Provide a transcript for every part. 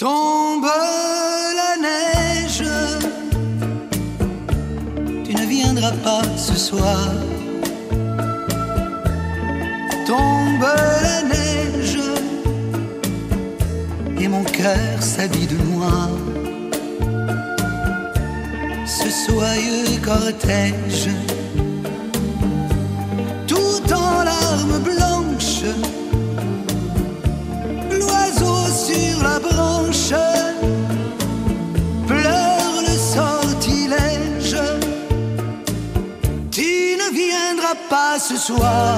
Tombe la neige, tu ne viendras pas ce soir. Tombe la neige, et mon cœur s'habille de noir. Ce soyeux cortège, tout en larmes blanches, l'oiseau sur la branche pleure le sortilège. Tu ne viendras pas ce soir,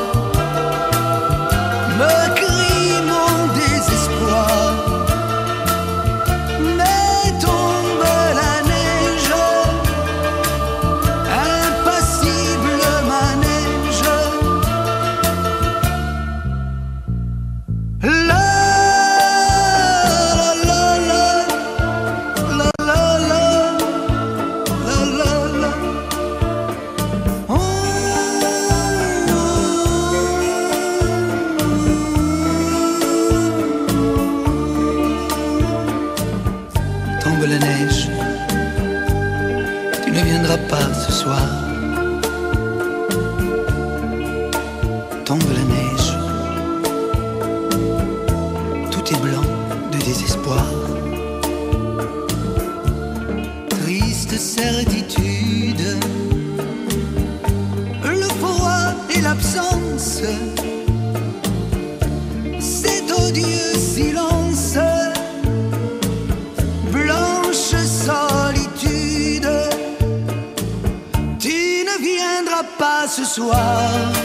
me crie mon désespoir. Mais tombe la neige, impassible manège. La tombe la neige, tu ne viendras pas ce soir. Tombe la neige, tout est blanc de désespoir. Triste certitude, le froid et l'absence, cet odieux silence. Blanche solitude, tu ne viendras pas ce soir.